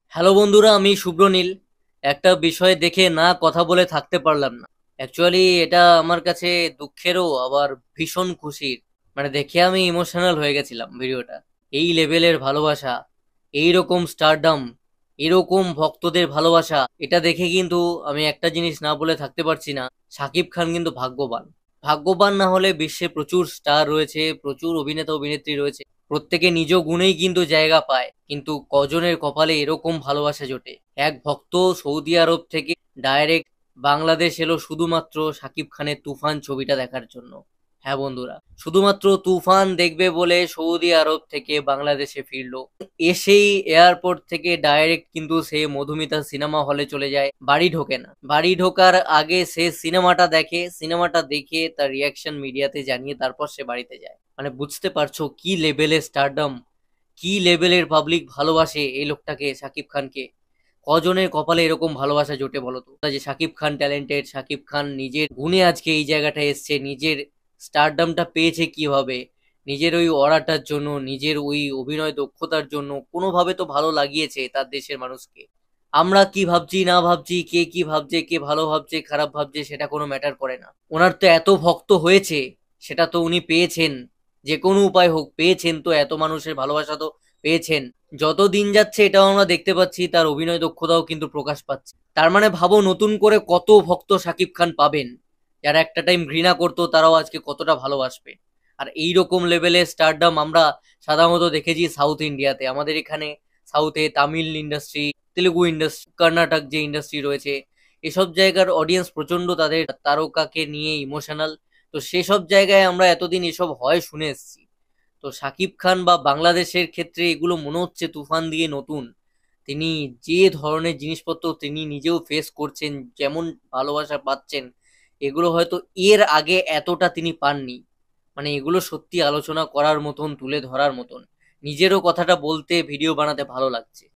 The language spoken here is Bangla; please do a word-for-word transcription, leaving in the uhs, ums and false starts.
হ্যালো বন্ধুরা, আমি শুভ্র নীল। একটা বিষয় দেখে না কথা বলে থাকতে পারলাম না। অ্যাকচুয়ালি এটা আমার কাছে দুঃখেরও আবার ভীষণ খুশির। মানে দেখে আমি ইমোশনাল হয়ে গেছিলাম ভিডিওটা। এই লেভেলের ভালোবাসা, এই রকম স্টারডাম, এরকম ভক্তদের ভালোবাসা, এটা দেখে কিন্তু আমি একটা জিনিস না বলে থাকতে পারছি না। শাকিব খান কিন্তু ভাগ্যবান। ভাগ্যবান না হলে বিশ্বে প্রচুর স্টার রয়েছে, প্রচুর অভিনেতা অভিনেত্রী রয়েছে, প্রত্যেকে নিজ গুণেই কিন্তু জায়গা পায়, কিন্তু কজনের কপালে এরকম ভালোবাসা জোটে। এক ভক্ত সৌদি আরব থেকে ডাইরেক্ট বাংলাদেশ এলো শুধুমাত্র শাকিব খানের তুফান ছবিটা দেখার জন্য। হ্যাঁ বন্ধুরা, শুধুমাত্র তুফান দেখবে বলে সৌদি আরব থেকে বাংলাদেশে ফিরলো। এসেই এয়ারপোর্ট থেকে ডাইরেক্ট কিন্তু সে মধুমিতা সিনেমা হলে চলে যায়, বাড়ি ঢোকে না। বাড়ি ঢোকার আগে সে সিনেমাটা দেখে, সিনেমাটা দেখে তার রিয়াকশন মিডিয়াতে জানিয়ে তারপর সে বাড়িতে যায়। মানে বুঝতে পারছো কি লেভেলের স্টারডম, কি লেভেলের পাবলিক ভালোবাসে এই লোকটাকে, শাকিব খানকে। কজনের কপালে এরকম ভালোবাসা জোটে বলো তো? যে শাকিব খান ট্যালেন্টেড, শাকিব খান নিজের গুণে আজকে এই জায়গাটা এসছে, নিজের স্টারডমটা পেয়েছে কিভাবে? নিজের ওই অরাটার জন্য, নিজের ওই অভিনয় দক্ষতার জন্য। কোনোভাবে তো ভালো লাগিয়েছে তার দেশের মানুষকে। আমরা কি ভাবছি না ভাবছি, কে কি ভাবছে, কে ভালো ভাবছে খারাপ ভাবছে, সেটা কোনো ম্যাটার করে না। ওনার তো এত ভক্ত হয়েছে, সেটা তো উনি পেয়েছেন। যে কোনো উপায় হোক পেয়েছেন, তো এত মানুষের ভালোবাসা তো পেয়েছেন। যত দিন যাচ্ছে এটাও আমরা দেখতে পাচ্ছি, তার অভিনয় দক্ষতাও কিন্তু প্রকাশ পাচ্ছে। তার মানে ভাবো নতুন করে কত ভক্ত শাকিব খান পাবেন, যারা একটা টাইম ঘৃণা করতো তারাও আজকে কতটা ভালোবাসবে। আর এই রকম লেভেলের স্টারডাম আমরা সাধারণত দেখেছি সাউথ ইন্ডিয়াতে, আমাদের এখানে সাউথে তামিল ইন্ডাস্ট্রি, তেলেগু ইন্ডাস্ট্রি, কর্ণাটক যে ইন্ডাস্ট্রি রয়েছে, এসব জায়গার অডিয়েন্স প্রচন্ড তাদের তারকাকে নিয়ে ইমোশনাল। তো সেসব জায়গায় আমরা এতদিন এসব হয় শুনে এসেছি। তো শাকিব খান বা বাংলাদেশের ক্ষেত্রে এগুলো মনে হচ্ছে তুফান দিয়ে নতুন। তিনি যে ধরনের জিনিসপত্র তিনি নিজেও ফেস করছেন, যেমন ভালোবাসা পাচ্ছেন, এগুলো হয়তো এর আগে এতটা তিনি পাননি। মানে এগুলো সত্যি আলোচনা করার মতন, তুলে ধরার মতন। নিজেরও কথাটা বলতে, ভিডিও বানাতে ভালো লাগছে।